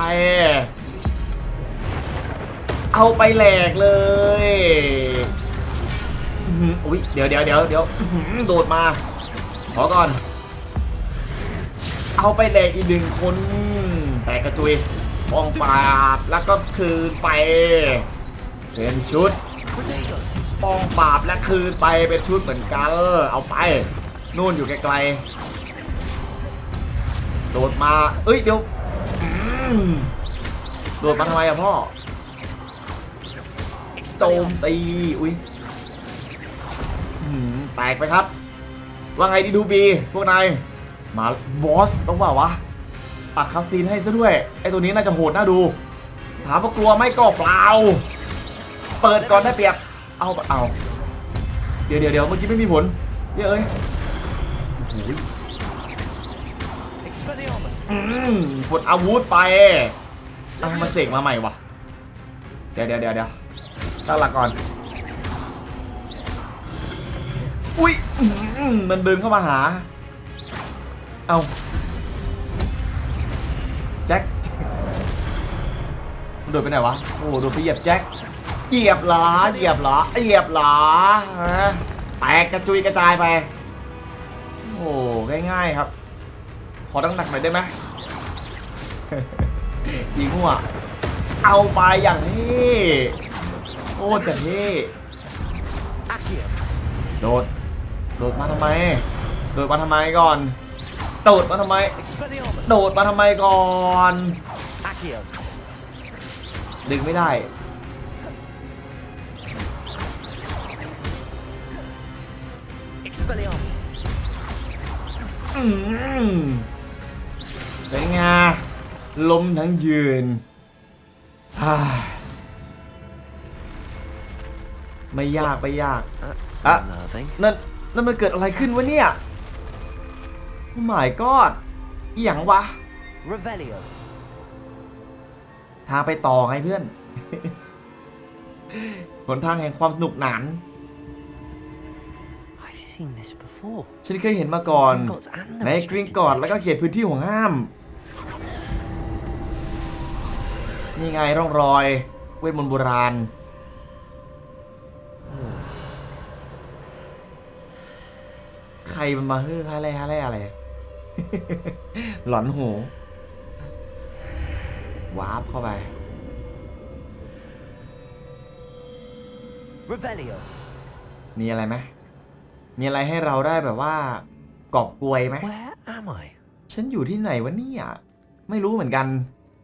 เอาไปแหลกเลยอุ๊ยเดี๋ยวโดดมาขอก่อนเอาไปแหลกอีก1 คนแต่กระจุยป้องปราบแล้วก็คืนไปเป็นชุดป้องปราบและคืนไปเป็นชุดเหมือนกันเอาไปนู่นอยู่ไกลๆโดดมาเอ้ยเดี๋ยวโดดมาทำไมอะพ่อโจมตีอุ้ยแตกไปครับว่าไงดีดูบีพวกนายมาบอสต้องว่าวะตัดคัสซีนให้ซะด้วยไอตัวนี้น่าจะโหดน่าดูถามว่ากลัวไม่ก็เปล่าเปิดก่อนได้เปรียบเอาเดี๋ยวเมื่อกี้ไม่มีผลเยอะเอ้ยผลอาวุธไปมาเสกมาใหม่วะเดี๋ยวตั้งหลักก่อนอุ้ยมันเดินเข้ามาหาเอาแจ็คมันโดดไปไหนวะโอ้โดดไปเหยียบแจ็คเหยียบหรอแตกกระจุยกระจายไปโอ้ง่ายๆครับขอตั้งหนักหน่อยได้ไหม ยิงหัวเอาไปอย่างนี้โคตรจะเท่โดดมาทำไมก่อนโดดมาทำไมก่อนดึงไม่ได้เป็นไงลมทั้งยืนไม่ยากอ่ะนั่นมันเกิดอะไรขึ้นวะเนี่ยโอ้ my god อีหยังวะ Revelio. ทางไปต่อไงเพื่อน หนทางแห่งความสนุกหนาน I've seen this before. ฉันเคยเห็นมาก่อนในกริงกอร์ดแล้วก็เขตพื้นที่ห่วงห้ามนี่ไงร่องรอยเวทมนต์โบราณใครมันมาอะไร หลอนหูวาร์ปเข้าไป Revelio. มีอะไรไหมมีอะไรให้เราได้แบบว่ากอบกวยไหม Where am I? ฉันอยู่ที่ไหนวะเนี่ยไม่รู้เหมือนกัน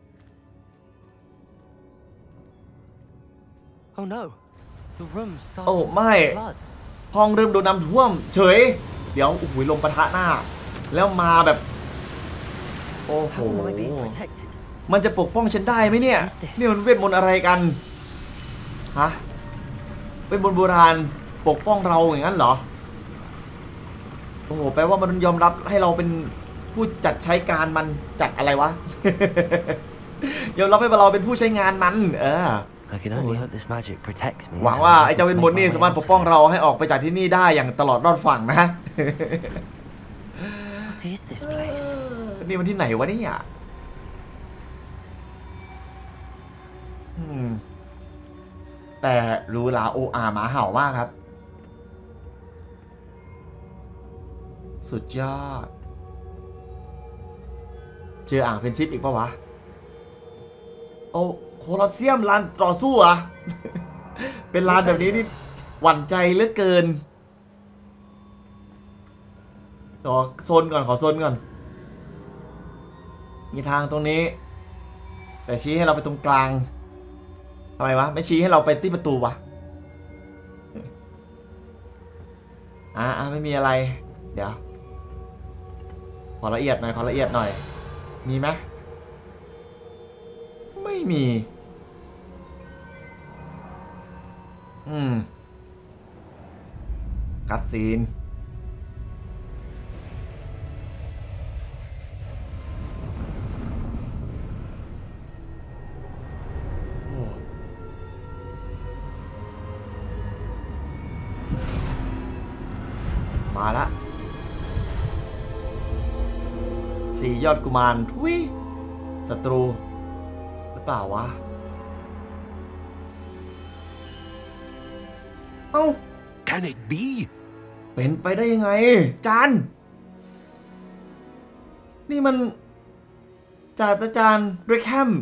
Oh no. The room โอ้ started ไม่ blood. ห้องเริ่มโดนน้ำท่วมเฉยเดี๋ยวโอ้โหลมปะทะหน้าแล้วมาแบบโอ้โห How am I being protected? มันจะปกป้องฉันได้ไหมเนี่ยนี่มันเวทมนต์อะไรกันฮะเวทมนต์โบราณปกป้องเราอย่างนั้นเหรอโอ้โหแปลว่ามันยอมรับให้เราเป็นผู้จัดใช้การมันจัดอะไรวะ ยอมรับให้เราเป็นผู้ใช้งานมัน I can only hope this magic protects me. หวังว่าไอ้เจ้าเวทมนต์นี่สามารถปกป้องเราให้ออกไปจากที่นี่ได้อย่างตลอดรอดฝั่งนะ What is this place? นี่มันที่ไหนวะเนี่ยแต่หรูหราโออาหมาเห่ามากครับสุดยอดเจออ่างเฟรนชิปอีกปะวะโอ้โคลอสเซียมลานต่อสู้อะ เป็นลานแบบนี้นี่หวั่นใจเหลือเกินขอโซนก่อนมีทางตรงนี้แต่ชี้ให้เราไปตรงกลางทำไมวะไม่ชี้ให้เราไปที่ประตูวะไม่มีอะไรเดี๋ยวขอละเอียดหน่อยมีไหมไม่มีคัดซีนมาละ4 ยอดกุมารทุยศัตรูหรือเปล่าวะเอ้า Can it be? เป็นไปได้ยังไงจานนี่มันศาสตราจารย์เรคแฮม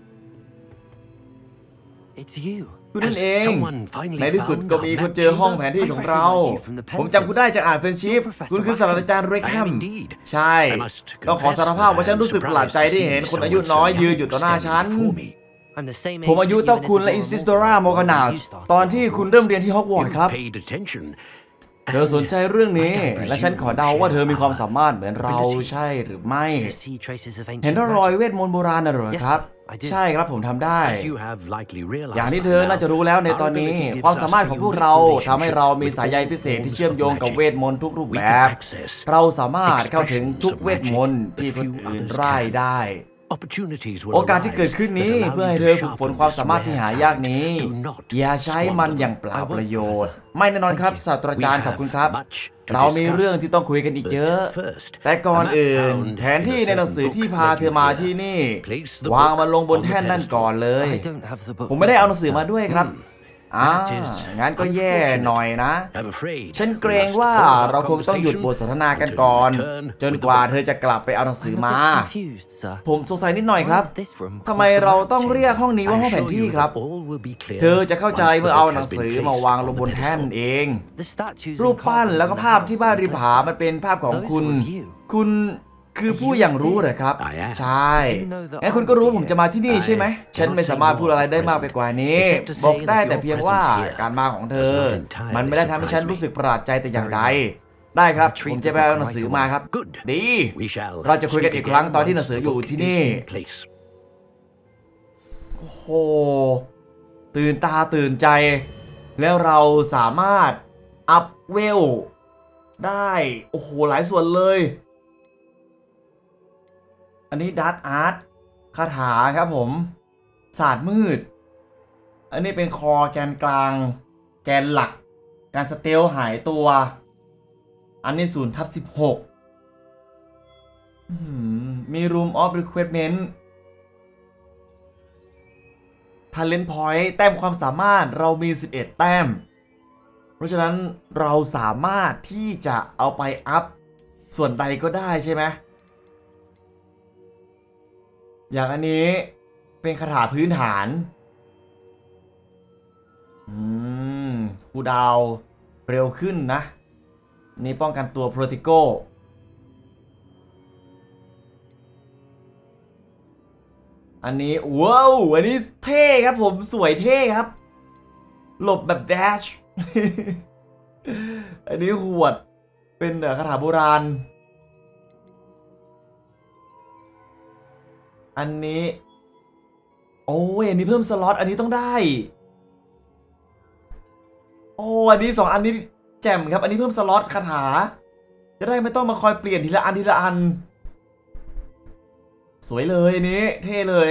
It's you. คุณนั่นเอง someone finally ในที่สุดก็มีคนเจอห้องแผนที่ของเรา ผมจำคุณได้จากอ่านเฟรนชิพคุณคือศาสตราจารย์เรคแฮม ใช่ต้องขอสารภาพว่าฉันรู้สึกประหลาดใจที่เห็นคนอายุน้อยยืนอยู่ต่อหน้าฉัน I'm the same ผมอา age ยุ as เท่า you คุณ and และ as อิน well ซิสโดราโมกานา when you started. ตอนที่คุณเริ่มเรียนที่ฮอกวอตส์ครับ paid attention. เธอสนใจเรื่องนี้ และฉันขอเดาว่าเธอมีความสามารถเหมือนเราใช่หรือไม่ To see traces of เห็น ancient รอย magic. เวทมนต์โบราณน่ะเหรอครับ I do. ใช่ครับผมทำได้ As you have likely realized อย่างที่ by เธอ now, น่าจะรู้แล้วในตอนนี้ our ability gives ความ us สามารถ a ของพวก unique เราทำให้เรามี relationship สายใย with พิเศษ all ที่เชื่อมโยงกับ magic. เวทมนต์ทุกรูป We แบ can บ access เราสามารถเข้าถึงทุกเวทมนต์ที่คนอื่นร่ายได้ Opportunities will โอกาสที่เกิดขึ้นนี้ arise that allow เพื่อให้ you เธ to อฝึกฝน sharpen ความ this สามารถที่ rare หายาก talent. นี้ Do not อย่าใช้มันอย่างเปล่าประโยชน์ ไม่แน่นอนครับศาสตราจารย์ขอบคุณครับ เรามีเรื่องที่ต้องคุยกันอีกเยอะ แต่ก่อนอื่นแผนที่ในหนังสือที่พาเธอมาที่นี่วางมันลงบนแท่นนั่นก่อนเลย I don't have the book. ผมไม่ได้เอาหนังสือมาด้วยครับงั้นก็แย่หน่อยนะ I'm afraid ฉันเกรงว่าเราคงต้องหยุดบทสนทนากันก่อน จนกว่าเธอจะกลับไปเอาหนังสือ I'm a มา bit confused, sir. ผมสงสัยนิดหน่อยครับ Why is this room ทำไม called the เรา map ต้องเรียก chamber? ห้องนี้ว่าห้องแผนที่ครับ เธอจะเข้าใจเมื่อเอาหนังสือมาวางลงบนแท่นเอง The statues รูป and ปั้น carvings แล้วก็ in the ภาพที่ house บ้าน and ริมผา cliffs. มันเป็นภาพของ Those คุณ were you. คุณคือผู้อย่างรู้เหรอครับ I am. ใช่งั้นคุณก็รู้ว่าผมจะมาที่นี่ใช่ไหม ฉันไม่สามารถพูดอะไรได้มากไปกว่านี้ บอกได้แต่เพียงว่าการมาของเธอ มันไม่ได้ทำให้ฉันรู้สึกประหลาดใจแต่อย่างใด ได้ครับ ผมจะไปเอาหนังสือมาครับ Good. ดี We shall เราจะคุยกันอีก speak ครั้ง again ตอนที่ห once นังสือ the อยู่ book ที่ is นี่ in place. โอ้โห ตื่นตาตื่นใจ แล้วเราสามารถอัพเวลได้ โอ้โห หลายส่วนเลย อันนี้ดาร์กอาร์ตคาถาครับผม ศาสตร์มืด อันนี้เป็นคอแกนกลาง แกนหลัก การสเตลหายตัว อันนี้0/16มี Room of Requirement Talent Point แต้มความสามารถเรามี11แต้ม เพราะฉะนั้นเราสามารถที่จะเอาไปอัพส่วนใดก็ได้ใช่ไหม อย่างอันนี้เป็นคาถาพื้นฐานคูลดาวน์เร็วขึ้นนะ นี่ป้องกันตัวโปรติโกอันนี้ว้าวอันนี้เท่ครับผมสวยเท่ครับ หลบแบบแดช อันนี้หวดเป็นคาถาโบราณ อันนี้โอ้ยอันนี้เพิ่มสล็อตอันนี้ต้องได้โอ้อันนี้2อันนี้แจ่มครับอันนี้เพิ่มสล็อตคาถาจะได้ไม่ต้องมาคอยเปลี่ยนทีละอันทีละอันสวยเลยอันนี้เท่เลย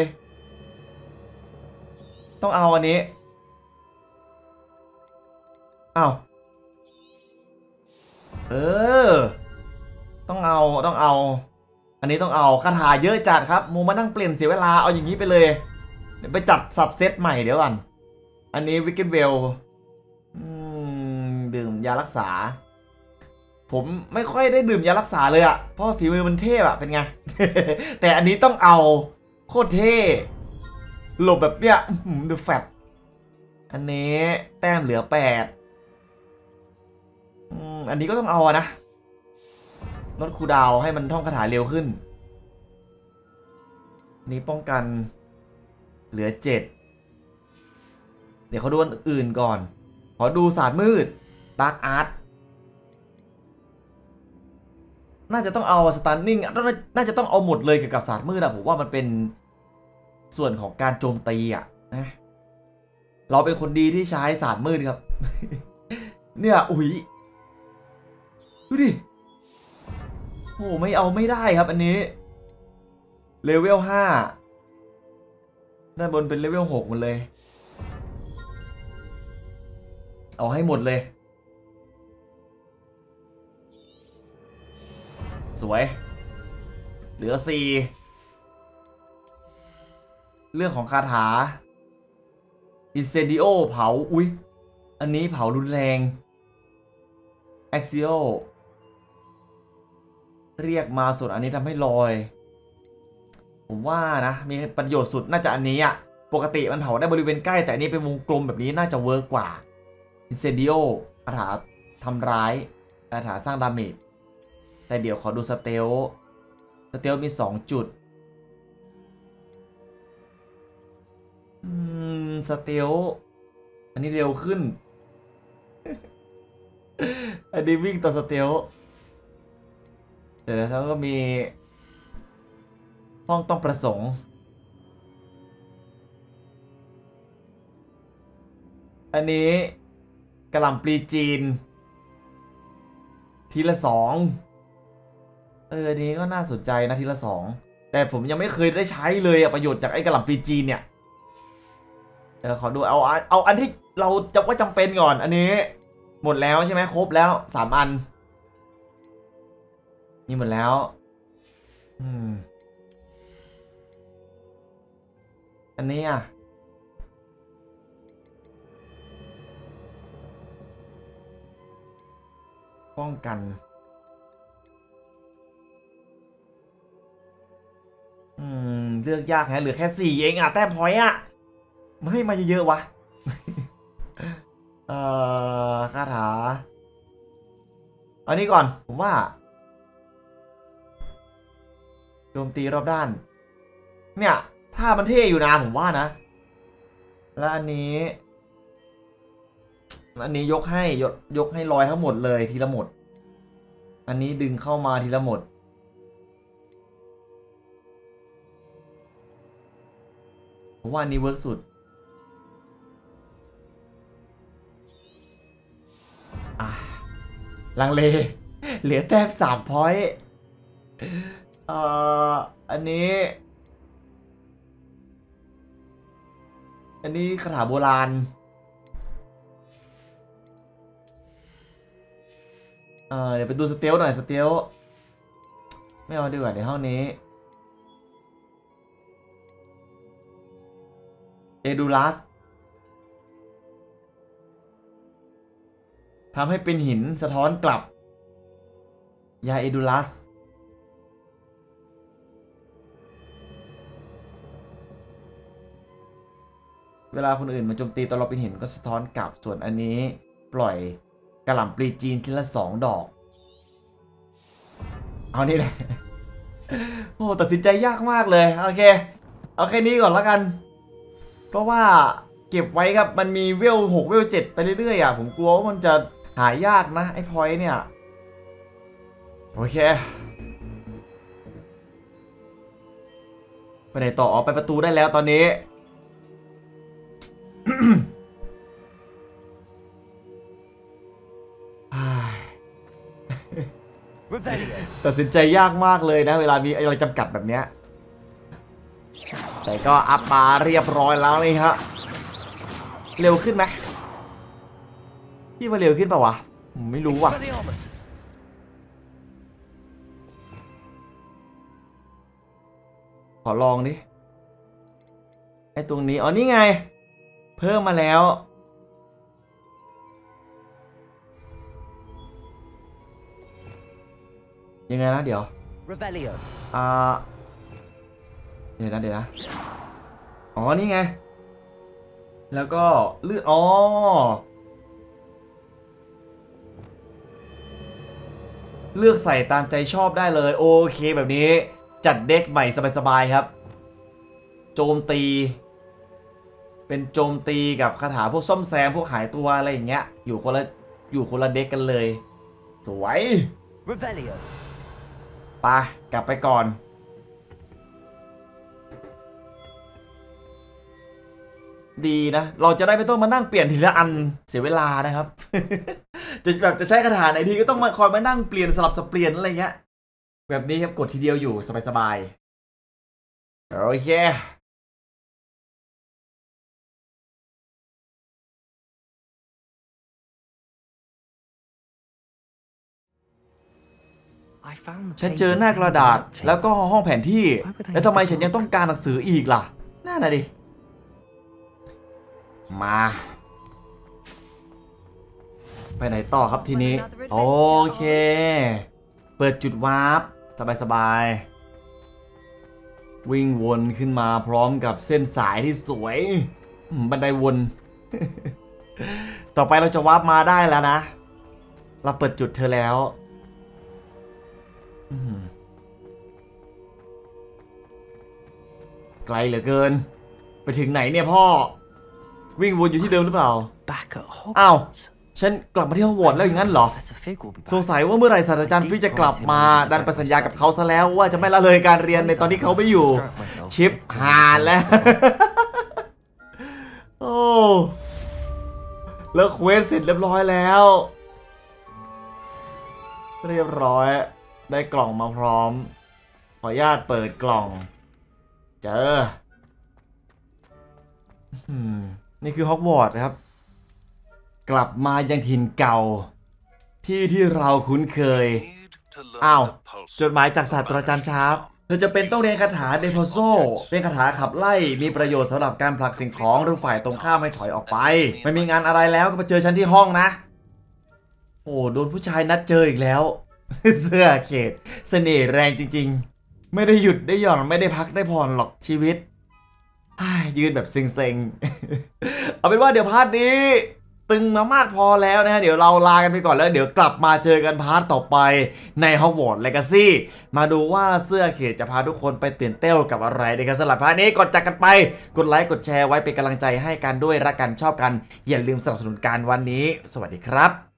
ต้องเอาอันนี้อ้าวต้องเอาอันนี้ต้องเอาคาถาเยอะจัดครับมูมานั่งเปลี่ยนเสียเวลาเอาอย่างนี้ไปเลยเดี๋ยวไปจัดสับเซตใหม่เดี๋ยวก่อนอันนี้วิกเก็ตเวลดื่มยารักษาผมไม่ค่อยได้ดื่มยารักษาเลยอะเพราะฝีมือมันเทพอะเป็นไง แต่อันนี้ต้องเอาโคตรเท่หลบแบบเนี้ยดูแฟตอันนี้แต้มเหลือ8อันนี้ก็ต้องเอานะลดคูลดาวน์ให้มันท่องคาถาเร็วขึ้นนี้ป้องกันเหลือ7เดี๋ยวเขาดูอันอื่นก่อนขอดูศาสตร์มืดดาร์กอาร์ตน่าจะต้องเอาสตันนิ่งน่าจะต้องเอาหมดเลยเกี่ยวกับศาสตร์มืดอะผมว่ามันเป็นส่วนของการโจมตีอะนะเราเป็นคนดีที่ใช้ศาสตร์มืดครับ เนี่ยอุ้ยดูดิโอ้ไม่เอาไม่ได้ครับอันนี้เลเวล5ด้านบนเป็นเลเวล6หมดเลยเอาให้หมดเลยสวยเหลือ4เรื่องของคาถาอินเซนดิโอเผาอุ๊ยอันนี้เผารุนแรงแอ็กซิโอเรียกมาส่วนอันนี้ทำให้ลอยผมว่านะมีประโยชน์สุดน่าจะอันนี้อะปกติมันเผาได้บริเวณใกล้แต่อันนี้เป็นวงกลมแบบนี้น่าจะเวิร์กกว่าอินเซนดิโอคาถาทำร้ายคาถาสร้างดาเมจแต่เดี๋ยวขอดูสเตลมี2 จุดสเตลอันนี้เร็วขึ้น อันนี้วิ่งต่อสเตลเดี๋ยวแล้วก็มีห้องต้องประสงค์อันนี้กระหล่ำปลีจีนทีละ2อันนี้ก็น่าสนใจนะทีละ2แต่ผมยังไม่เคยได้ใช้เลยอะประโยชน์จากไอ้กระหล่ำปลีจีนเนี่ยขอดูเอาอันที่เราจะว่าจำเป็นก่อนอันนี้หมดแล้วใช่ไหมครบแล้ว3 อันนี่หมดแล้วอันนี้อ่ะป้องกันเลือกยากแฮะเหลือแค่4เองอ่ะแต้มพอยต์อ่ะไม่ให้มาเยอะๆวะ คาถาอันนี้ก่อนผมว่าโจมตีรอบด้านเนี่ยถ้ามันเท่อยู่นะผมว่านะแล้วอันนี้ยกให้ลอยทั้งหมดเลยทีละหมดอันนี้ดึงเข้ามาทีละหมดผมว่าอันนี้เวิร์กสุดลังเลเหลือแต้ม3 พอยต์อันนี้คาถาโบราณเดี๋ยวไปดูสเตลหน่อยสเตลไม่เอาดีกว่าในห้องนี้เอดูลัสทำให้เป็นหินสะท้อนกลับยาเอดูลัสเวลาคนอื่นมาโจมตีตอนเราเป็นหินก็สะท้อนกลับส่วนอันนี้ปล่อยกระหล่ำปลีจีนทีละ2 ดอกเอานี่แหละโอ้ตัดสินใจยากมากเลยโอเคเอาแค่นี้ก่อนแล้วกันเพราะว่าเก็บไว้ครับมันมีเวล6เวล7ไปเรื่อยๆอ่ะผมกลัวว่ามันจะหายากนะไอ้พอยต์เนี่ยโอเคไปไหนต่อไปประตูได้แล้วตอนนี้ ตัดสินใจยากมากเลยนะเวลามีอะไรจำกัดแบบเนี้ยแต่ก็อัพมาเรียบร้อยแล้วนี่ฮะเร็วขึ้นไหมพี่ว่าเร็วขึ้นเปล่าวะไม่รู้ว่ะขอลองดิไอ้ตรงนี้อ๋อนี่ไงเพิ่มมาแล้วยังไงนะเดี๋ยว Revelio. เดี๋ยวนะอ๋อนี่ไงแล้วก็เลือกอ๋อเลือกใส่ตามใจชอบได้เลยโอเคแบบนี้จัดเด็กใหม่สบายๆครับโจมตีเป็นโจมตีกับคาถาพวกซ่อมแซมพวกหายตัวอะไรอย่างเงี้ยอยู่คนละเด็กกันเลยสวย Revelio. ไปกลับไปก่อนดีนะเราจะได้ไม่ต้องมานั่งเปลี่ยนทีละอันเสียเวลานะครับ จะใช้คาถาไหนทีก็ต้องมาคอยมานั่งเปลี่ยนสลับสับเปลี่ยนอะไรเงี้ยแบบนี้ครับกดทีเดียวอยู่สบายๆโอเค I found the ฉันเจอหน้ากระดาษแล้วก็ห้องแผนที่แล้วทำไมฉันยังต้องการหนังสืออีกล่ะน่าหน่ะดิมาไปไหนต่อครับทีนี้โอเคเปิดจุดวาร์ปสบายๆวิ่งวนขึ้นมาพร้อมกับเส้นสายที่สวยบันไดวน ต่อไปเราจะวาร์ปมาได้แล้วนะเราเปิดจุดเธอแล้วไกลเหลือเกินไปถึงไหนเนี่ยพ่อวิ่งวนอยู่ที่เดิมหรือเปล่า back at อ้าว Hogwarts. ฉันกลับมาที่ห้องวอร์ดแล้วอย่างนั้นเหรอ Professor Fig will be สง back. สัยว่าเมื่อไหร่ศาสตราจารย์ฟิกจะกลับมาดันไปสัญญากับเขาซะแล้วว่าจะไม่ละเลยการเรียนในตอนที่เขาไม่อยู่ชิปหานแล้ว โอ้แล้วเควสเสร็จเรียบร้อยแล้วเรียบร้อยได้กล่องมาพร้อมขออนุญาตเปิดกล่องเจอนี่คือฮอกวอตส์นะครับกลับมายังถิ่นเก่าที่เราคุ้นเคยอ้าวจดหมายจากศาสตราจารย์ชาร์ปเธอจะเป็นต้องเรียนคาถาเดโพโซเป็นคาถาขับไล่มีประโยชน์สำหรับการผลักสิ่งของหรือฝ่ายตรงข้ามให้ถอยออกไปไม่มีงานอะไรแล้วก็มาเจอฉันที่ห้องนะโอ้โดนผู้ชายนัดเจออีกแล้ว เสื้อเขตเสน่ห์แรงจริงๆไม่ได้หยุดได้หย่อนไม่ได้พักได้ผ่อนหรอกชีวิตยืนแบบเซ็งๆ เอาเป็นว่าเดี๋ยวพาร์ทนี้ตึงมามากพอแล้วนะฮะเดี๋ยวเราลากันไปก่อนแล้วเดี๋ยวกลับมาเจอกันพาร์ทต่อไปใน Hogwarts Legacy มาดูว่าเสื้อเขตจะพาทุกคนไปตื่นเต้นกับอะไรนะครับสำหรับพาร์ทนี้ก่อนจากกันไปกดไลค์กดแชร์ไว้เป็นกำลังใจให้กันด้วยรักกันชอบกันอย่าลืมสนับสนุนการวันนี้สวัสดีครับ